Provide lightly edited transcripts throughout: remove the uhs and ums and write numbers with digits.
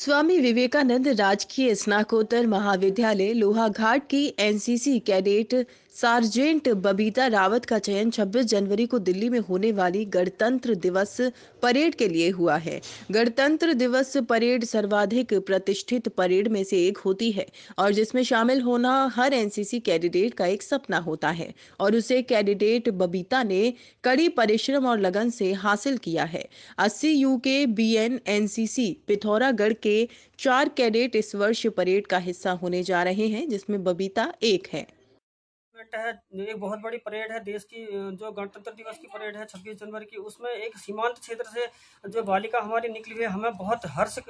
स्वामी विवेकानंद राजकीय स्नातकोत्तर महाविद्यालय लोहाघाट की NCC cadet sergeant Babita Rawat का चयन 26 जनवरी को दिल्ली में होने वाली गणतंत्र दिवस परेड के लिए हुआ है। गणतंत्र दिवस परेड सर्वाधिक प्रतिष्ठित परेड में से एक होती है और जिसमें शामिल होना हर एनसीसी कैडेट का एक सपना होता है और उसे कैडेट बबीता ने कड़ी परिश्रम और लगन से हासिल किया है। 80 यूके बीएन एनसीसी पिथौरागढ़ के 4 कैडेट इस वर्ष परेड का हिस्सा होने जा रहे हैं, जिसमें बबीता एक है। है एक बहुत बड़ी परेड है देश की। जो गणतंत्र दिवस की परेड है 26 जनवरी की, उसमें एक सीमांत क्षेत्र से जो बालिका हमारी निकली हुई है, हमें बहुत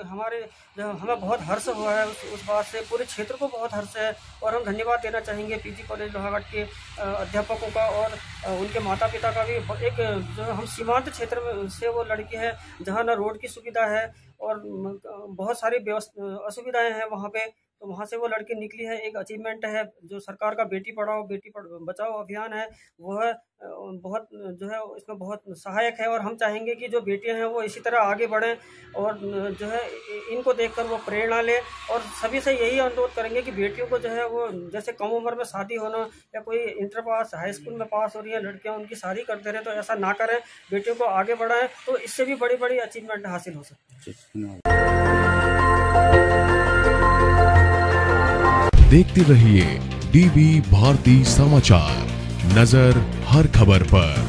हर्ष हुआ है। उस बात से पूरे क्षेत्र को बहुत हर्ष है और हम धन्यवाद देना चाहेंगे पीजी कॉलेज लोहाघाट के अध्यापकों का और उनके माता पिता का भी। एक जो हम सीमांत क्षेत्र में से वो लड़की है जहाँ न रोड की सुविधा है और बहुत सारी असुविधाएं हैं वहाँ पे, तो वहाँ से वो लड़की निकली है। एक अचीवमेंट है। जो सरकार का बेटी पढ़ाओ बेटी बचाओ अभियान है, वह बहुत जो है इसमें बहुत सहायक है और हम चाहेंगे कि जो बेटियां हैं वो इसी तरह आगे बढ़ें और जो है इनको देखकर वो प्रेरणा लें। और सभी से यही अनुरोध करेंगे कि बेटियों को जो है वो जैसे कम उम्र में शादी होना या कोई इंटर पास हाई स्कूल में पास हो रही है लड़कियाँ, उनकी शादी करते रहे, तो ऐसा ना करें, बेटियों को आगे बढ़ाएं, तो इससे भी बड़ी बड़ी अचीवमेंट हासिल हो सकती है। देखते रहिए डीवी भारती समाचार, नजर हर खबर पर।